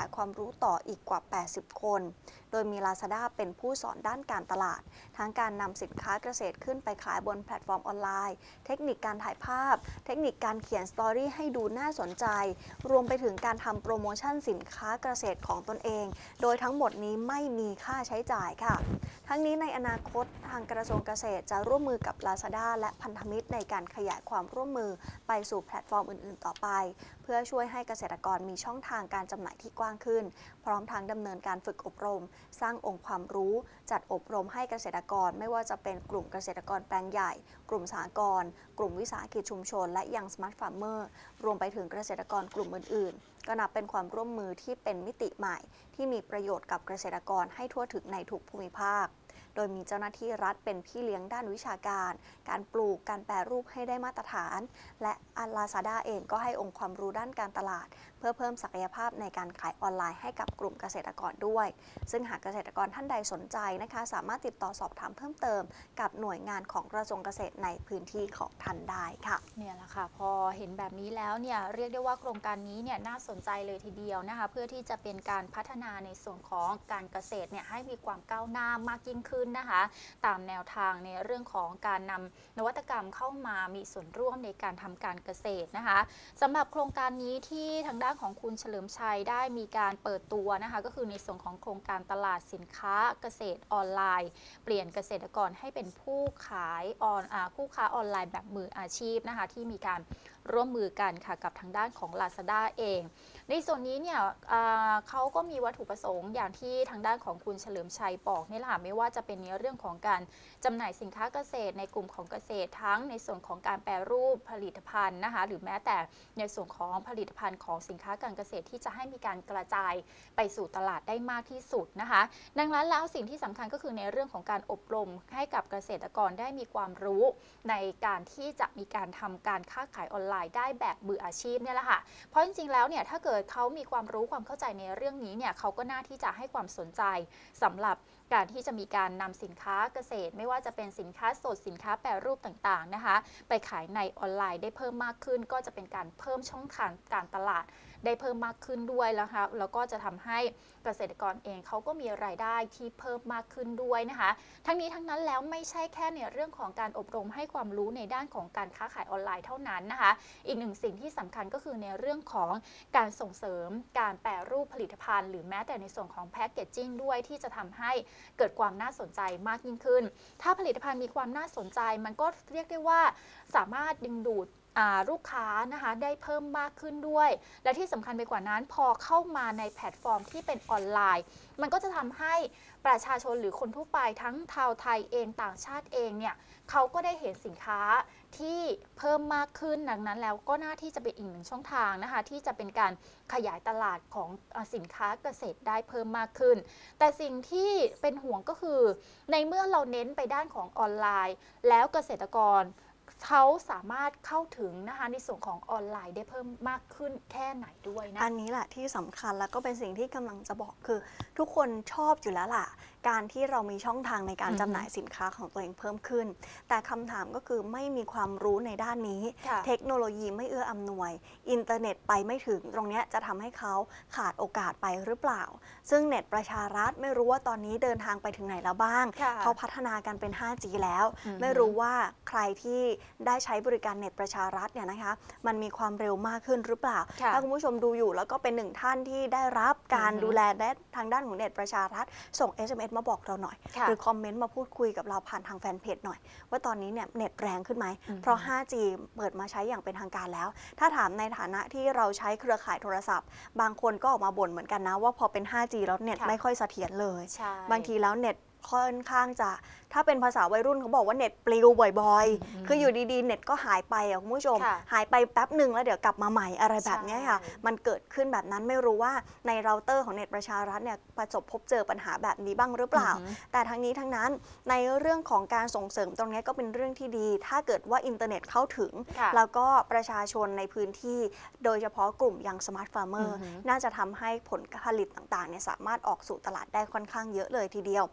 รู้ต่ออีกกว่า 80 คน โดยมี Lazada เป็นผู้สอนด้านการตลาด ทั้งการนำสินค้าเกษตรขึ้นไปขายบนแพลตฟอร์มออนไลน์ เทคนิคการถ่ายภาพ เทคนิคการเขียนสตอรี่ให้ดูน่าสนใจ รวมไปถึงการทำโปรโมชั่นสินค้าเกษตรของตนเอง โดยทั้งหมดนี้ไม่มีค่าใช้จ่ายค่ะ ทั้งนี้ในอนาคตทางกระทรวงเกษตรจะร่วมมือกับ Lazada และพันธมิตรในการขยายความร่วมมือไปสู่แพลตฟอร์มอื่นๆต่อไป เพื่อช่วยให้เกษตรกรมีช่องทางการจำหน่ายที่กว้างขึ้น พร้อมทั้งดำเนินการฝึกอบรม สร้างองค์ความรู้ จัดอบรมให้เกษตรกรไม่ว่าจะเป็นกลุ่มเกษตรกรแปลงใหญ่ กลุ่มสหกรณ์กลุ่มวิสาหกิจชุมชน และยังสมาร์ทฟาร์มเมอร์รวมไปถึงเกษตรกรกลุ่มอื่นๆ ก็นับเป็นความร่วมมือที่เป็นมิติใหม่ ที่มีประโยชน์กับเกษตรกรให้ทั่วถึงในทุกภูมิภาค โดยมีเจ้าหน้าที่รัฐเป็นพี่เลี้ยงด้านวิชาการ การปลูก การแปรรูปให้ได้มาตรฐาน และLazada เองก็ให้องค์ความรู้ด้านการตลาด เพื่อเพิ่มศักยภาพในการขายออนไลน์ให้กับกลุ่มเกษตรกรด้วย ซึ่งหากเกษตรกรท่านใดสนใจนะคะสามารถติดต่อสอบถามเพิ่มเติมกับหน่วยงานของกระทรวงเกษตรในพื้นที่ของท่านได้ค่ะ
เนี่ยแหละค่ะพอเห็นแบบนี้แล้วเนี่ยเรียกได้ว่าโครงการนี้เนี่ยน่าสนใจเลยทีเดียวนะคะเพื่อที่จะเป็นการพัฒนาในส่วนของการเกษตรเนี่ยให้มีความก้าวหน้ามากยิ่งขึ้นนะคะตามแนวทางในเรื่องของการนำนวัตกรรมเข้ามามีส่วนร่วมในการทำการเกษตรนะคะสำหรับโครงการนี้ที่ทางด้านของคุณเฉลิมชัยได้มีการเปิดตัวนะคะก็คือในส่วนของโครงการตลาดสินค้าเกษตรออนไลน์เปลี่ยนเกษตรกรให้เป็นผู้ค้าออนไลน์แบบมืออาชีพนะคะที่มีการร่วมมือกันค่ะกับทางด้านของ Lazada เองในส่วนนี้เนี่ยเขาก็มีวัตถุประสงค์อย่างที่ทางด้านของคุณเฉลิมชัยบอกนี่แหละค่ะไม่ว่าจะเป็นในเรื่องของการจำหน่ายสินค้าเกษตรในกลุ่มของเกษตรทั้งในส่วนของการแปรรูปผลิตภัณฑ์นะคะหรือแม้แต่ในส่วนของผลิตภัณฑ์ของสินค้าการเกษตรที่จะให้มีการกระจายไปสู่ตลาดได้มากที่สุดนะคะดังนั้นแล้วสิ่งที่สำคัญก็คือในเรื่องของการอบรมให้กับเกษตรกรได้มีความรู้ในการที่จะมีการทำการค้าขายออนไลน์ได้แบบมืออาชีพเนี่ยแหละค่ะเพราะจริงๆแล้วเนี่ยถ้าเกิดเขามีความรู้ความเข้าใจในเรื่องนี้เนี่ยเขาก็น่าที่จะให้ความสนใจสำหรับการที่จะมีการนำสินค้าเกษตรไม่ว่าจะเป็นสินค้าสดสินค้าแปรรูปต่างๆนะคะไปขายในออนไลน์ได้เพิ่มมากขึ้นก็จะเป็นการเพิ่มช่องทางการตลาดได้เพิ่มมากขึ้นด้วยแล้วก็จะทำให้เกษตรกรเองเขาก็มีรายได้ที่เพิ่มมากขึ้นด้วยนะคะทั้งนี้ทั้งนั้นแล้วไม่ใช่แค่ในเรื่องของการอบรมให้ความรู้ในด้านของการค้าขายออนไลน์เท่านั้นนะคะอีกหนึ่งสิ่งที่สำคัญก็คือในเรื่องของการส่งเสริมการแปรรูปผลิตภัณฑ์หรือแม้แต่ในส่วนของแพคเกจจิ้งด้วยที่จะทำให้เกิดความน่าสนใจมากยิ่งขึ้นถ้าผลิตภัณฑ์มีความน่าสนใจมันก็เรียกได้ว่าสามารถดึงดูดลูกค้านะคะได้เพิ่มมากขึ้นด้วยและที่สำคัญไปกว่านั้นพอเข้ามาในแพลตฟอร์มที่เป็นออนไลน์มันก็จะทำให้ประชาชนหรือคนทั่วไปทั้งชาวไทยเองต่างชาติเองเนี่ยเขาก็ได้เห็นสินค้าที่เพิ่มมากขึ้นดังนั้นแล้วก็น่าที่จะเป็นอีกหนึ่งช่องทางนะคะที่จะเป็นการขยายตลาดของสินค้าเกษตรได้เพิ่มมากขึ้นแต่สิ่งที่เป็นห่วงก็คือในเมื่อเราเน้นไปด้านของออนไลน์แล้วเกษตรกรเขาสามารถเข้าถึงนะคะในส่วนของออนไลน์ได้เพิ่มมากขึ้นแค่ไหนด้วยนะ
อันนี้แหละที่สำคัญแล้วก็เป็นสิ่งที่กำลังจะบอกคือทุกคนชอบอยู่แล้วล่ะการที่เรามีช่องทางในการจำหน่ายสินค้าของตัวเองเพิ่มขึ้นแต่คำถามก็คือไม่มีความรู้ในด้านนี้เทคโนโลยีไม่เอื้ออำนวยอินเทอร์เน็ตไปไม่ถึงตรงนี้จะทำให้เขาขาดโอกาสไปหรือเปล่าซึ่งเน็ตประชารัฐไม่รู้ว่าตอนนี้เดินทางไปถึงไหนแล้วบ้างเขาพัฒนากันเป็น 5G แล้วไม่รู้ว่าใครที่ได้ใช้บริการเน็ตประชารัฐเนี่ยนะคะมันมีความเร็วมากขึ้นหรือเปล่าถ้าคุณผู้ชมดูอยู่แล้วก็เป็นหนึ่งท่านที่ได้รับการดูแลทางด้านของเน็ตประชารัฐส่ง SMS มาบอกเราหน่อยหรือคอมเมนต์มาพูดคุยกับเราผ่านทางแฟนเพจหน่อยว่าตอนนี้เนี่ยเน็ตแรงขึ้นไหมเพราะ 5G เปิดมาใช้อย่างเป็นทางการแล้วถ้าถามในฐานะที่เราใช้เครือข่ายโทรศัพท์บางคนก็ออกมาบ่นเหมือนกันนะว่าพอเป็น 5G แล้วเน็ตไม่ค่อยเสถียรเลยบางทีแล้วเน็ตค่อนข้างจะถ้าเป็นภาษาวัยรุ่นเขาบอกว่าเน็ตปลิวบ่อยๆคืออยู่ดีๆเน็ตก็หายไปอ่ะคุณผู้ชมหายไปแป๊บหนึ่งแล้วเดี๋ยวกลับมาใหม่อะไรแบบนี้ค่ะมันเกิดขึ้นแบบนั้นไม่รู้ว่าในเราเตอร์ของเน็ตประชารัฐเนี่ยประสบพบเจอปัญหาแบบนี้บ้างหรือเปล่าแต่ทั้งนี้ทั้งนั้นในเรื่องของการส่งเสริมตรงนี้ก็เป็นเรื่องที่ดีถ้าเกิดว่าอินเทอร์เน็ตเข้าถึงแล้วก็ประชาชนในพื้นที่โดยเฉพาะกลุ่มยังสมาร์ทฟาร์มเมอร์น่าจะทำให้ผลผลิตต่างๆเนี่ยสามารถออกสู่ตลาดได้ค่อนข้างเยอะเลยทีเดียวซึ่ง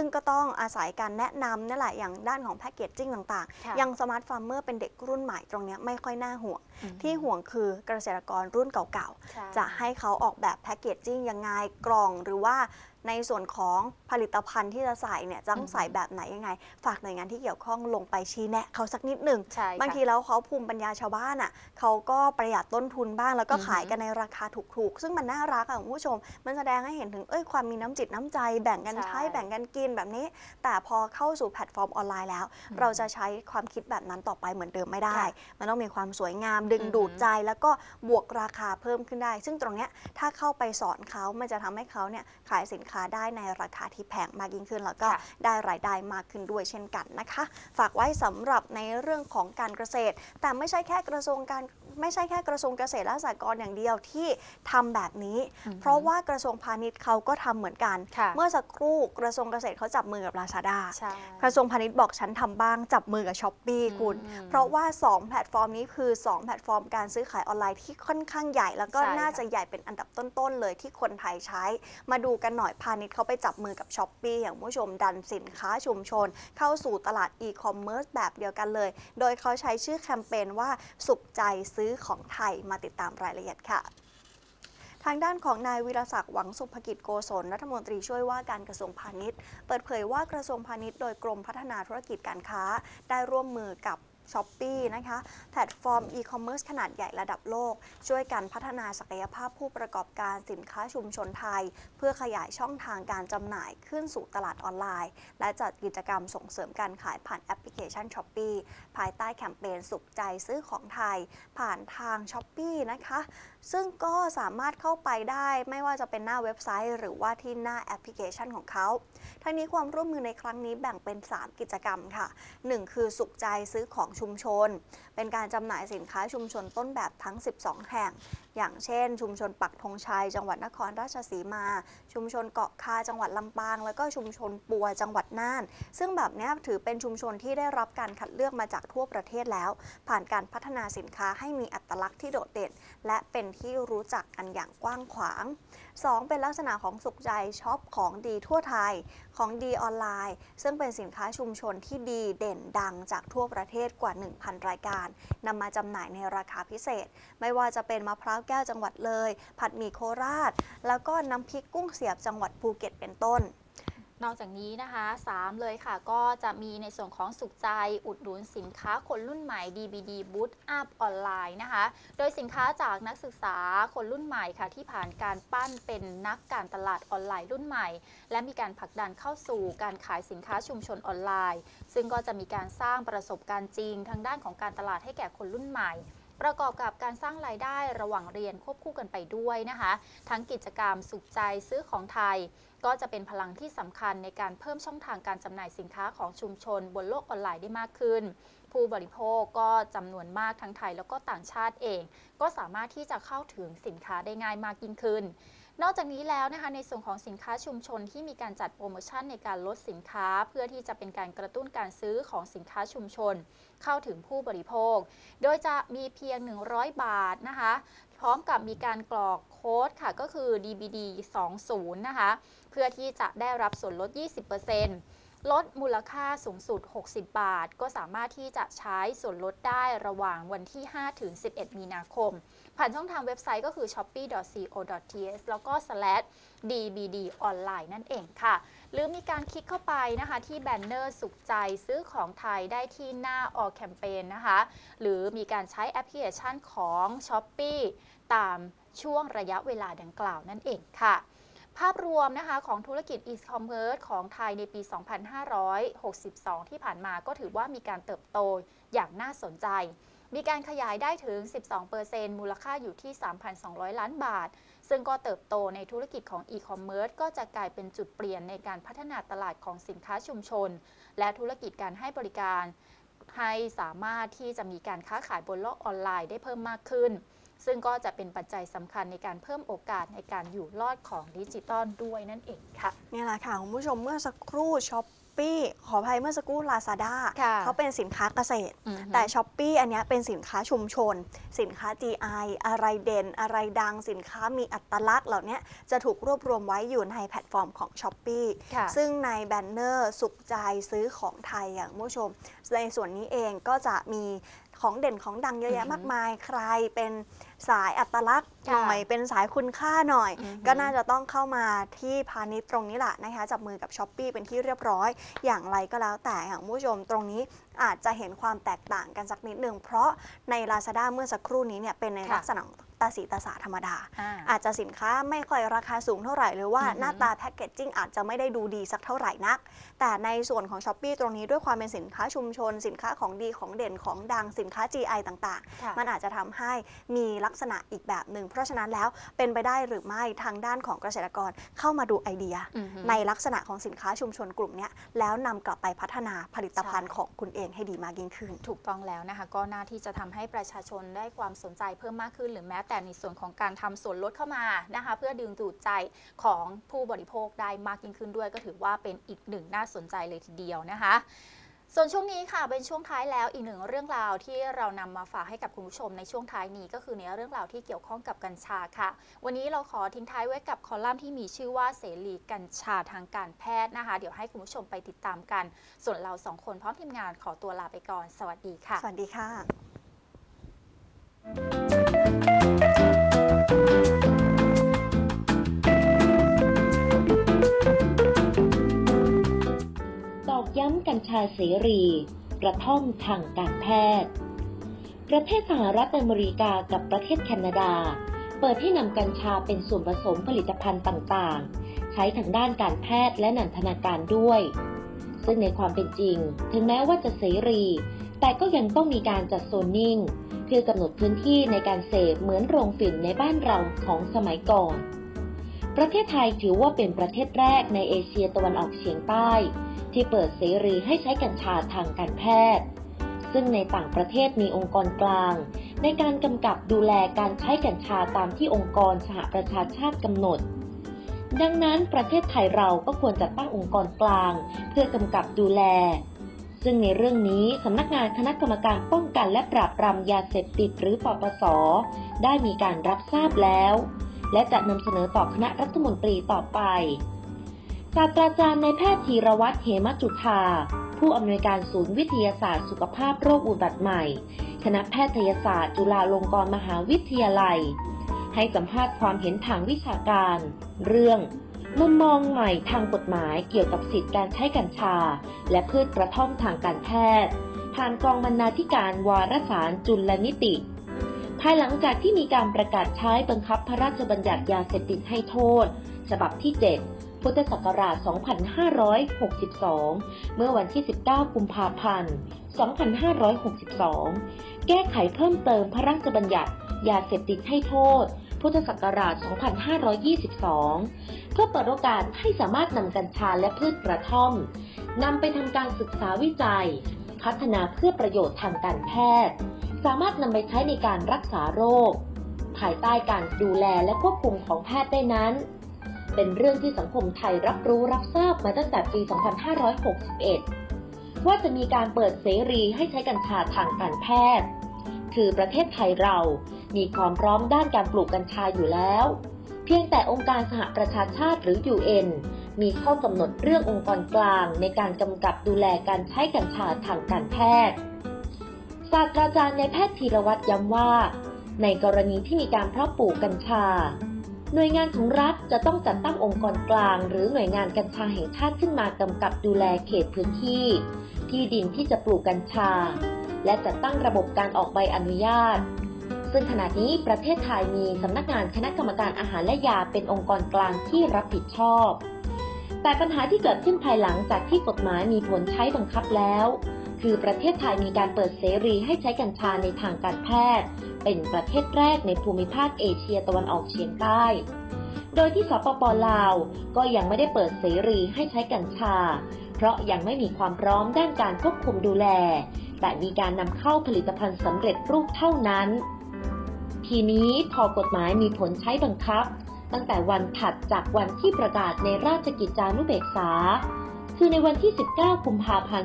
ซึ่งก็ต้องอาศัยการแนะนำนี่แหละอย่างด้านของแพคเกจจิ้งต่าง
ค่ะ
ๆยังสมาร์ทฟาร์มเมอร์เป็นเด็กรุ่นใหม่ตรงเนี้ยไม่ค่อยน่าห่วง
อืม
ที่ห่วงคือเกษตรกรรุ่นเก่า
ใช่
ๆ จะให้เขาออกแบบแพคเกจจิ้งยังไงกล่องหรือว่าในส่วนของผลิตภัณฑ์ที่จะใส่เนี่ยจะต้องใส่แบบไหนยังไง ฝากหน่วยงานที่เกี่ยวข้องลงไปชี้แนะเขาสักนิดหนึ่ง
ใช่ค่ะ
บางทีแล้วเขาภูมิปัญญาชาวบ้านอ่ะเขาก็ประหยัดต้นทุนบ้างแล้วก็
อือหือ
ขายกันในราคาถูกๆ ซึ่งมันน่ารักอ่ะคุณผู้ชม มันแสดงให้เห็นถึงความมีน้ำจิตน้ำใจแบ่งกัน
ใช่
ใช้แบ่งกันกินแบบนี้ แต่พอเข้าสู่แพลตฟอร์มออนไลน์แล้ว เราจะใช้ความคิดแบบนั้นต่อไปเหมือนเดิมไม่ได้
ค่ะ
มันต้องมีความสวยงามดึงดูดใจแล้วก็บวกราคาเพิ่มขึ้นได้ ซึ่งตรงเนี้ยถ้าเข้าไปสอนเขามันจะทำให้เขาเนี่ยขายสินค้าได้ในราคาที่แพงมากยิ่งขึ้นแล้วก็
ค่ะ
ได้รายได้มากขึ้นด้วยเช่นกันนะคะ ฝากไว้สำหรับในเรื่องของการเกษตร แต่ไม่ใช่แค่กระทรวงเกษตรและสหกรณ์อย่างเดียวที่ทำแบบนี้ เพราะว่ากระทรวงพาณิชย์เขาก็ทำเหมือนกัน
ค่ะ
เมื่อสักครู่กระทรวงเกษตรเขาจับมือกับ Lazada
ใช่
กระทรวงพาณิชย์บอกฉันทำบ้างจับมือกับ Shopee คุณ เพราะว่า 2 แพลตฟอร์มนี้คือ 2 แพลตฟอร์มการซื้อขายออนไลน์ที่ค่อนข้างใหญ่ แล้วก็
ใช่ค่ะ
น่าจะใหญ่เป็นอันดับต้นๆเลยที่คนไทยใช้ มาดูกันหน่อยพาณิชย์เขาไปจับมือกับ Shopee อย่างผู้ชมดันสินค้าชุมชน เข้าสู่ตลาดอีคอมเมิร์ซแบบเดียวกันเลย โดยเขาใช้ชื่อแคมเปญว่าสุขใจซื้อของไทยมาติดตามรายละเอียดค่ะ ทางด้านของนายวิรศักดิ์หวังสุภกิจโกศลรัฐมนตรีช่วยว่าการกระทรวงพาณิชย์ เปิดเผยว่ากระทรวงพาณิชย์โดยกรมพัฒนาธุรกิจการค้า ได้ร่วมมือกับ Shopee นะคะแพลตฟอร์มอีคอมเมิร์ซขนาดใหญ่ระดับโลก ช่วยกันพัฒนาศักยภาพผู้ประกอบการสินค้าชุมชนไทย เพื่อขยายช่องทางการจำหน่ายขึ้นสู่ตลาดออนไลน์ และจัดกิจกรรมส่งเสริมการขายผ่านแอปพลิเคชัน Shopee ภายใต้แคมเปญสุขใจซื้อของไทย ผ่านทาง Shopee นะคะ ซึ่งก็สามารถเข้าไปได้ไม่ว่าจะเป็นหน้าเว็บไซต์ หรือว่าที่หน้าแอปพลิเคชันของเขาทั้งนี้ความร่วมมือในครั้งนี้แบ่งเป็น 3 กิจกรรมค่ะ 1 คือสุขใจซื้อของชุมชน เป็นการจำหน่ายสินค้าชุมชนต้นแบบทั้ง 12 แห่ง อย่างเช่น ชุมชนปักธงชัย จังหวัดนครราชสีมา ชุมชนเกาะคาจังหวัดลำปาง แล้วก็ชุมชนปัวจังหวัดน่าน ซึ่งแบบนี้ถือเป็นชุมชนที่ได้รับการคัดเลือกมาจากทั่วประเทศแล้ว ผ่านการพัฒนาสินค้าให้มีอัตลักษณ์ที่โดดเด่น และเป็นที่รู้จักกันอย่างกว้างขวาง 2 เป็นลักษณะของสุขใจช็อปของดีทั่วไทย ของดีออนไลน์ ซึ่งเป็นสินค้าชุมชนที่ดีเด่นดังจากทั่วประเทศกว่า 1,000 รายการนำมาจำหน่ายในราคาพิเศษ ไม่ว่าจะเป็นมะพร้าวแก้วจังหวัดเลย ผัดหมี่โคราช แล้วก็น้ำพริกกุ้งเสียบจังหวัดภูเก็ตเป็นต้น
นอกจากนี้นะคะ3เลยค่ะ ก็จะมีในส่วนของสุขใจอุดหนุนสินค้าคนรุ่นใหม่ DBD Boot Up ออนไลน์นะคะ โดยสินค้าจากนักศึกษาคนรุ่นใหม่ค่ะ ที่ผ่านการปั้นเป็นนักการตลาดออนไลน์รุ่นใหม่ และมีการผลักดันเข้าสู่การขายสินค้าชุมชนออนไลน์ ซึ่งก็จะมีการสร้างประสบการณ์จริงทางด้านของการตลาดให้แก่คนรุ่นใหม่ ประกอบกับการสร้างรายได้ระหว่างเรียนควบคู่กันไปด้วยนะคะ ทั้งกิจกรรมสุขใจซื้อของไทย ก็จะเป็นพลังที่สำคัญในการเพิ่มช่องทางการจำหน่ายสินค้าของชุมชนบนโลกออนไลน์ได้มากขึ้น ผู้บริโภคก็จำนวนมากทั้งไทยแล้วก็ต่างชาติเอง ก็สามารถที่จะเข้าถึงสินค้าได้ง่ายมากยิ่งขึ้น นอกจากนี้แล้วนะคะในส่วนของสินค้าชุมชนที่มีการจัดโปรโมชั่นในการลดสินค้า เพื่อที่จะเป็นการกระตุ้นการซื้อของสินค้าชุมชน เข้าถึงผู้บริโภค โดยจะมีเพียง 100 บาทนะคะ พร้อมกับมีการกรอกโค้ดค่ะก็คือ DBD 20นะคะ เพื่อที่จะได้รับส่วนลด 20%ลดมูลค่าสูงสุด 60 บาท ก็สามารถที่จะใช้ส่วนลดได้ระหว่างวันที่ 5-11 มีนาคม ผ่านช่องทางเว็บไซต์ก็คือ shopee.co.th แล้วก็ /dbd ออนไลน์นั่นเองค่ะ หรือมีการคลิกเข้าไปนะคะที่แบนเนอร์สุขใจซื้อของไทยได้ที่หน้า All Campaign นะคะ หรือมีการใช้แอปพลิเคชันของ Shopee ตามช่วงระยะเวลาดังกล่าวนั่นเองค่ะ ภาพรวมนะคะของธุรกิจ e-commerce ของไทยในปี 2562 ที่ผ่านมาก็ถือว่ามีการเติบโตอย่างน่าสนใจ มีการขยายได้ถึง 12% มูลค่าอยู่ที่ 3,200 ล้านบาท ซึ่งก็เติบโตในธุรกิจของ e-commerce ก็จะกลายเป็นจุดเปลี่ยนในการพัฒนาตลาดของสินค้าชุมชน และธุรกิจการให้บริการ ให้สามารถที่จะมีการค้าขายบนโลกออนไลน์ได้เพิ่มมากขึ้น ซึ่งก็จะเป็นปัจจัยสำคัญในการเพิ่มโอกาสในการอยู่รอดของดิจิตอลด้วยนั่นเองค่ะ
นี่แหละค่ะคุณผู้ชมเมื่อสักครู่ช้อป Shopee ขออภัยเมื่อสักครู่ Lazada
ค่ะ
เขาเป็นสินค้าเกษตร
อือฮึ
แต่ Shopee อันเนี้ยเป็นสินค้าชุมชน สินค้า GI อะไรเด่นอะไรดังสินค้ามีอัตลักษณ์เหล่านี้จะถูกรวบรวมไว้อยู่ในแพลตฟอร์มของ Shopee
ค่ะ
ซึ่งในแบนเนอร์สุขใจซื้อของไทยอย่างผู้ชมในส่วนนี้เองก็จะมีของเด่นของดังเยอะแยะมากมายใครเป็นสายอัตลักษณ์หน่อยเป็นสายคุณค่าหน่อย ก็น่าจะต้องเข้ามาที่พาณิชย์ตรงนี้แหละนะคะจับมือกับ Shopee เป็นที่เรียบร้อยอย่างไรก็แล้วแต่อย่างผู้ชมตรงนี้อาจจะเห็นความแตกต่างกันสักนิดหนึ่งเพราะใน Lazada เมื่อสักครู่นี้เนี่ยเป็นในลักษณะตาสีตาสาธรรมดา อาจจะสินค้าไม่ค่อยราคาสูงเท่าไหร่หรือว่าหน้าตาแพคเกจจิ้งอาจจะไม่ได้ดูดีสักเท่าไหร่นักแต่ในส่วนของ Shopee ตรงนี้ด้วยความเป็นสินค้าชุมชน สินค้าของดีของเด่นของดังสินค้า GI ต่างๆ มันอาจจะทำให้มีลักษณะอีกแบบหนึ่งเพราะฉะนั้นแล้วเป็นไปได้หรือไม่ทางด้านของเกษตรกรเข้ามาดูไอเดียในลักษณะของสินค้าชุมชนกลุ่มนี้แล้วนำกลับไปพัฒนาผลิตภัณฑ์ของคุณเองให้ดีมากยิ่งขึ้น
ถูกต้องแล้วนะคะก็น่าที่จะทำให้ประชาชนได้ความสนใจเพิ่มมากขึ้นหรือแม้แต่ในส่วนของการทำส่วนลดเข้ามานะคะเพื่อดึงดูดใจของผู้บริโภคได้มากยิ่งขึ้นด้วยก็ถือว่าเป็นอีกหนึ่งน่าสนใจเลยทีเดียวนะคะส่วนช่วงนี้ค่ะเป็นช่วงท้ายแล้วอีกหนึ่งเรื่องราวที่เรานำมาฝากให้กับคุณผู้ชมในช่วงท้ายนี้ก็คือในเรื่องราวที่เกี่ยวข้องกับกัญชาค่ะวันนี้เราขอทิ้งท้ายไว้กับคอลัมน์ที่มีชื่อว่าเสรีกัญชาทางการแพทย์นะคะเดี๋ยวให้คุณผู้ชมไปติดตามกันส่วนเราสองคนพร้อมทีมงานขอตัวลาไปก่อนสวัสดีค่ะ
สวัสดีค่ะ
ตอกย้ำกัญชาเสรีกระท่อมทางการแพทย์ประเทศสหรัฐอเมริกากับประเทศแคนาดาเปิดให้นำกัญชาเป็นส่วนผสมผลิตภัณฑ์ต่างๆใช้ทางด้านการแพทย์และนันทนาการด้วยซึ่งในความเป็นจริงถึงแม้ว่าจะเสรีแต่ก็ยังต้องมีการจัดโซนนิ่งเพื่อกำหนดพื้นที่ในการเสพเหมือนโรงฝิ่นในบ้านเราของสมัยก่อนประเทศไทยถือว่าเป็นประเทศแรกในเอเชียตะวันออกเฉียงใต้ที่เปิดเสรีให้ใช้กัญชาทางการแพทย์ซึ่งในต่างประเทศมีองค์กรกลางในการกำกับดูแลการใช้กัญชาตามที่องค์กรสหประชาชาติกำหนดดังนั้นประเทศไทยเราก็ควรจัดตั้งองค์กรกลางเพื่อกำกับดูแลซึ่งในเรื่องนี้สำนักงานคณะกรรมการป้องกันและปราบปรามยาเสพติดหรือปปส.ได้มีการรับทราบแล้วและจะนำเสนอต่อคณะรัฐมนตรีต่อไปศาสตราจารย์นายแพทย์ธีรวัฒน์เหมจุฑาผู้อำนวยการศูนย์วิทยาศาสตร์สุขภาพโรคอุบัติใหม่คณะแพทยศาสตร์จุฬาลงกรณ์มหาวิทยาลัยให้สัมภาษณ์ความเห็นทางวิชาการเรื่องมุมมองใหม่ทางกฎหมายเกี่ยวกับสิทธิการใช้กัญชาและพืชกระท่อมทางการแพทย์ผ่านกองบรรณาธิการวารสารจุลนิติภายหลังจากที่มีการประกาศใช้บังคับพระราชบัญญัติยาเสพติดให้โทษฉบับที่ 7 พุทธศักราช 2562 เมื่อวันที่ 19 กุมภาพันธ์ 2562 แก้ไขเพิ่มเติมพระราชบัญญัติยาเสพติดให้โทษพุทธศักราช 2522 เพื่อเปิดโอกาสให้สามารถนำกัญชาและพืชกระท่อมนำไปทำการศึกษาวิจัยพัฒนาเพื่อประโยชน์ทางการแพทย์สามารถนำไปใช้ในการรักษาโรคภายใต้การดูแลและควบคุมของแพทย์ได้นั้นเป็นเรื่องที่สังคมไทยรับรู้รับทราบมาตั้งแต่ปี 2561 ว่าจะมีการเปิดเสรีให้ใช้กัญชาทางการแพทย์คือประเทศไทยเรามีความพร้อมด้านการปลูกกัญชาอยู่แล้วเพียงแต่องค์การสหประชาชาติหรือ UN มีข้อกำหนดเรื่ององค์กรกลางในการกำกับดูแลการใช้กัญชาทางการแพทย์ศาสตราจารย์นายแพทย์ธีรวัฒน์ย้ำว่าในกรณีที่มีการเพาะปลูกกัญชาหน่วยงานของรัฐจะต้องจัดตั้งองค์กรกลางหรือหน่วยงานกัญชาแห่งชาติขึ้นมากำกับดูแลเขตพื้นที่ที่ดินที่จะปลูกกัญชาและจัดตั้งระบบการออกใบอนุญาตซึ่งขณะนี้ประเทศไทยมีสำนักงานคณะกรรมการอาหารและยาเป็นองค์กรกลางที่รับผิดชอบแต่ปัญหาที่เกิดขึ้นภายหลังจากที่กฎหมายมีผลใช้บังคับแล้วคือประเทศไทยมีการเปิดเสรีให้ใช้กัญชาในทางการแพทย์เป็นประเทศแรกในภูมิภาคเอเชียตะวันออกเฉียงใต้โดยที่สปป.ลาวก็ยังไม่ได้เปิดเสรีให้ใช้กัญชาเพราะยังไม่มีความพร้อมด้านการควบคุมดูแลแต่มีการนำเข้าผลิตภัณฑ์สำเร็จรูปเท่านั้นทีนี้พอกฎหมายมีผลใช้บังคับตั้งแต่วันถัดจากวันที่ประกาศในราชกิจจานุเบกษาคือในวันที่ 19 กุมภาพันธ์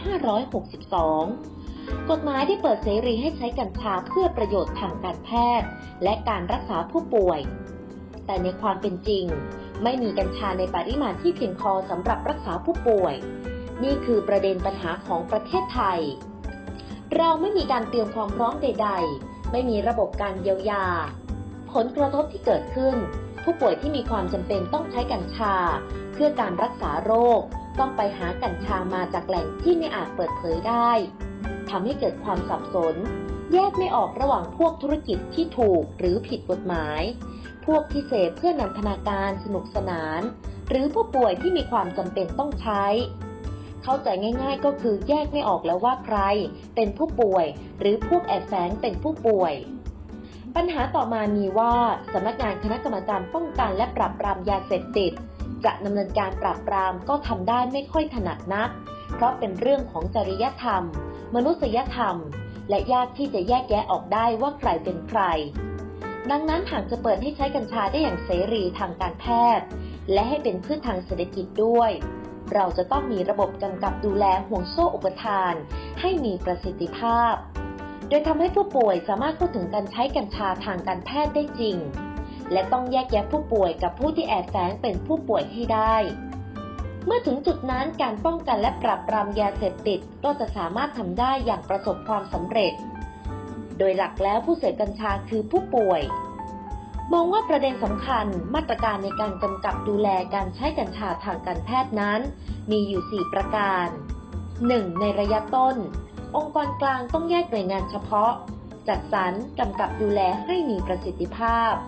2562 กฎหมายได้เปิดเสรีให้ใช้กัญชาเพื่อประโยชน์ทางการแพทย์และการรักษาผู้ป่วย แต่ในความเป็นจริงไม่มีกัญชาในปริมาณที่เพียงพอสำหรับรักษาผู้ป่วยนี่คือประเด็นปัญหาของประเทศไทยเราไม่มีการเตรียมความพร้อมใดๆไม่มีระบบการเยียวยาผลกระทบที่เกิดขึ้นผู้ป่วยที่มีความจำเป็นต้องใช้กัญชาเพื่อการรักษาโรคต้องไปหากัญชามาจากแหล่งที่ไม่อาจเปิดเผยได้ทำให้เกิดความสับสนแยกไม่ออกระหว่างพวกธุรกิจที่ถูกหรือผิดกฎหมายพวกที่เสพเพื่อนันทนาการสนุกสนานหรือผู้ป่วยที่มีความจำเป็นต้องใช้เข้าใจง่ายๆก็คือแยกไม่ออกแล้วว่าใครเป็นผู้ป่วยหรือพวกแอบแฝงเป็นผู้ป่วยปัญหาต่อมามีว่าสำนักงานคณะกรรมการป้องกันและปราบปรามยาเสพติดจะดำเนินการปราบปรามก็ทำได้ไม่ค่อยถนัดนักเพราะเป็นเรื่องของจริยธรรมมนุษยธรรมและยากที่จะแยกแยะออกได้ว่าใครเป็นใครดังนั้นหากจะเปิดให้ใช้กัญชาได้อย่างเสรีทางการแพทย์และให้เป็นพืชทางเศรษฐกิจด้วยเราจะต้องมีระบบกำกับดูแลห่วงโซ่อุปทานให้มีประสิทธิภาพโดยทำให้ผู้ป่วยสามารถเข้าถึงการใช้กัญชาทางการแพทย์ได้จริงและต้องแยกแยะผู้ป่วยกับผู้ที่แอบแฝงเป็นผู้ป่วยให้ได้เมื่อถึงจุดนั้นการป้องกันและปราบปรามยาเสพติดก็จะสามารถทำได้อย่างประสบความสำเร็จโดยหลักแล้วผู้เสพกัญชาคือผู้ป่วยมองว่าประเด็นสำคัญมาตรการในการกำกับดูแลการใช้กัญชาทางการแพทย์นั้นมีอยู่ 4 ประการ 1. ในระยะต้นองค์กรกลางต้องแยกหน่วยงานเฉพาะจัดสรรกำกับดูแลให้มีประสิทธิภาพ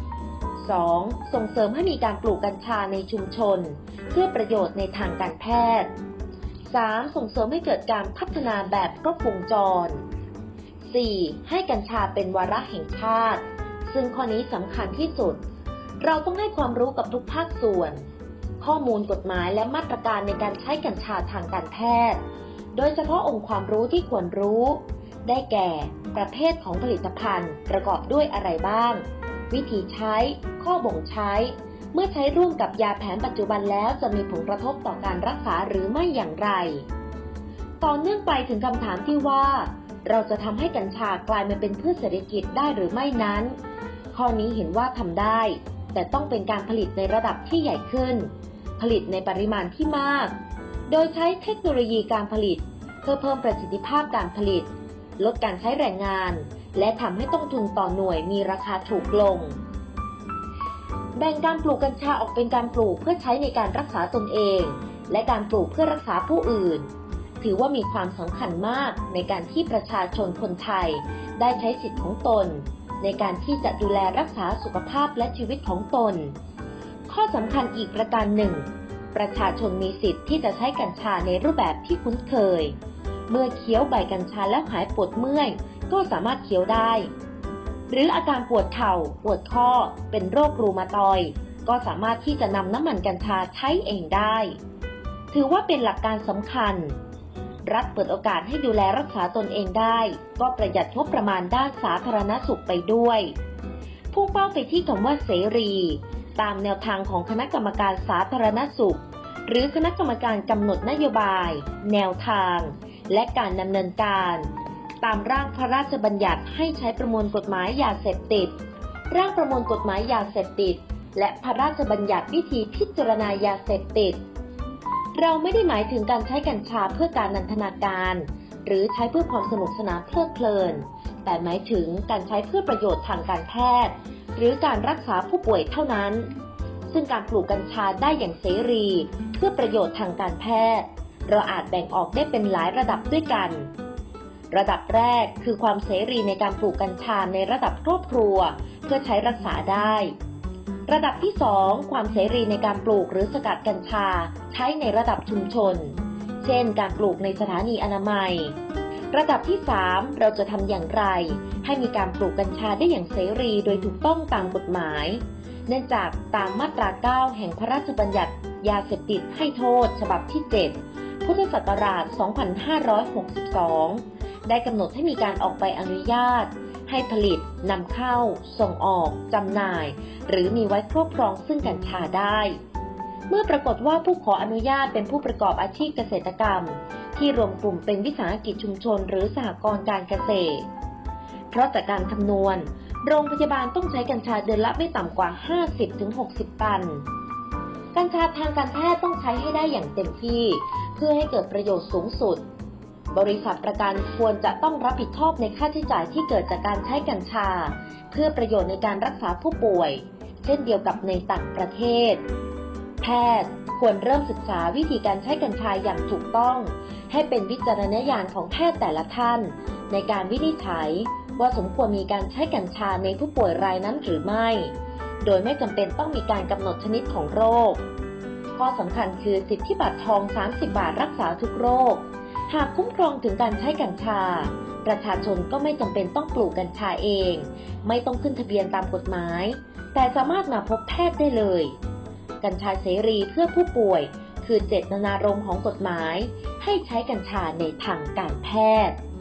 2. ส่งเสริมให้มีการปลูกกัญชาในชุมชนเพื่อประโยชน์ในทางการแพทย์ 3. ส่งเสริมให้เกิดการพัฒนาแบบครบวงจร 4. ให้กัญชาเป็นวาระแห่งชาติซึ่งข้อนี้สำคัญที่สุดเราต้องให้ความรู้กับทุกภาคส่วนข้อมูลกฎหมายและมาตรการในการใช้กัญชาทางการแพทย์โดยเฉพาะองค์ความรู้ที่ควรรู้ได้แก่ประเภทของผลิตภัณฑ์ประกอบด้วยอะไรบ้างวิธีใช้ข้อบ่งใช้เมื่อใช้ร่วมกับยาแผนปัจจุบันแล้วจะมีผลกระทบต่อการรักษาหรือไม่อย่างไรต่อเนื่องไปถึงคำถามที่ว่าเราจะทำให้กัญชากลายมาเป็นพืชเศรษฐกิจได้หรือไม่นั้นข้อนี้เห็นว่าทำได้แต่ต้องเป็นการผลิตในระดับที่ใหญ่ขึ้นผลิตในปริมาณที่มากโดยใช้เทคโนโลยีการผลิตเพื่อเพิ่มประสิทธิภาพการผลิตลดการใช้แรงงานและทำให้ต้นทุนต่อหน่วยมีราคาถูกลงแบ่งการปลูกกัญชาออกเป็นการปลูกเพื่อใช้ในการรักษาตนเองและการปลูกเพื่อรักษาผู้อื่นถือว่ามีความสำคัญมากในการที่ประชาชนคนไทยได้ใช้สิทธิของตนในการที่จะดูแลรักษาสุขภาพและชีวิตของตนข้อสำคัญอีกประการหนึ่งประชาชนมีสิทธิ์ที่จะใช้กัญชาในรูปแบบที่คุ้นเคยเมื่อเคี้ยวใบกัญชาแล้วหายปวดเมื่อยก็สามารถเคี้ยวได้หรืออาการปวดเข่าปวดข้อเป็นโรครูมาตอยด์ก็สามารถที่จะนำน้ำมันกัญชาใช้เองได้ถือว่าเป็นหลักการสำคัญรัฐเปิดโอกาสให้ดูแลรักษาตนเองได้ก็ประหยัดงบประมาณด้านสาธารณสุขไปด้วยพุ่งเป้าไปที่คำว่าเสรีตามแนวทางของคณะกรรมการสาธารณสุขหรือคณะกรรมการกำหนดนโยบายแนวทางและการดำเนินการตามร่างพระราชบัญญัติให้ใช้ประมวลกฎหมายยาเสพติดร่างประมวลกฎหมายยาเสพติดและพระราชบัญญัติวิธีพิจารณายาเสพติดเราไม่ได้หมายถึงการใช้กัญชาเพื่อการนันทนาการหรือใช้เพื่อความสนุกสนานเพลิดเพลินแต่หมายถึงการใช้เพื่อประโยชน์ทางการแพทย์หรือการรักษาผู้ป่วยเท่านั้นซึ่งการปลูกกัญชาได้อย่างเสรีเพื่อประโยชน์ทางการแพทย์เราอาจแบ่งออกได้เป็นหลายระดับด้วยกันระดับแรกคือความเสรีในการปลูกกัญชาในระดับครอบครัวเพื่อใช้รักษาได้ระดับที่ 2 ความเสรีในการปลูกหรือสกัดกัญชาใช้ในระดับชุมชนเช่นการปลูกในสถานีอนามัยระดับที่ 3เราจะทำอย่างไรให้มีการปลูกกัญชาได้อย่างเสรีโดยถูกต้องตามกฎหมายเนื่องจากตามมาตรา 9 แห่งพระราชบัญญัติยาเสพติดให้โทษฉบับที่ 7 พุทธศักราช 2562 ได้กำหนดให้มีการออกใบอนุญาตให้ผลิตนำเข้าส่งออกจำหน่ายหรือมีไว้ครอบครองซึ่งกัญชาได้เมื่อปรากฏว่าผู้ขออนุญาตเป็นผู้ประกอบอาชีพเกษตรกรรมที่รวมกลุ่มเป็นวิสาหกิจชุมชนหรือสหกรณ์การเกษตรเพราะจากการคำนวณโรงพยาบาลต้องใช้กัญชาเดือนละไม่ต่ำกว่า 50-60 ตันกัญชาทางการแพทย์ต้องใช้ให้ได้อย่างเต็มที่เพื่อให้เกิดประโยชน์สูงสุดบริษัทประกันควรจะต้องรับผิดชอบในค่าใช้จ่ายที่เกิดจากการใช้กัญชาเพื่อประโยชน์ในการรักษาผู้ป่วยเช่นเดียวกับในต่างประเทศแพทย์ควรเริ่มศึกษาวิธีการใช้กัญชาอย่างถูกต้องให้เป็นวิจารณญาณของแพทย์แต่ละท่านในการวินิจฉัยว่าสมควรมีการใช้กัญชาในผู้ป่วยรายนั้นหรือไม่โดยไม่จำเป็นต้องมีการกำหนดชนิดของโรคข้อสำคัญคือสิทธิบัตรทอง30 บาทรักษาทุกโรคหากคุ้มครองถึงการใช้กัญชาประชาชนก็ไม่จำเป็นต้องปลูกกัญชาเองไม่ต้องขึ้นทะเบียนตามกฎหมายแต่สามารถมาพบแพทย์ได้เลยกัญชาเสรีเพื่อผู้ป่วยคือเจตนารมณ์ของกฎหมายให้ใช้กัญชาในทางการแพทย์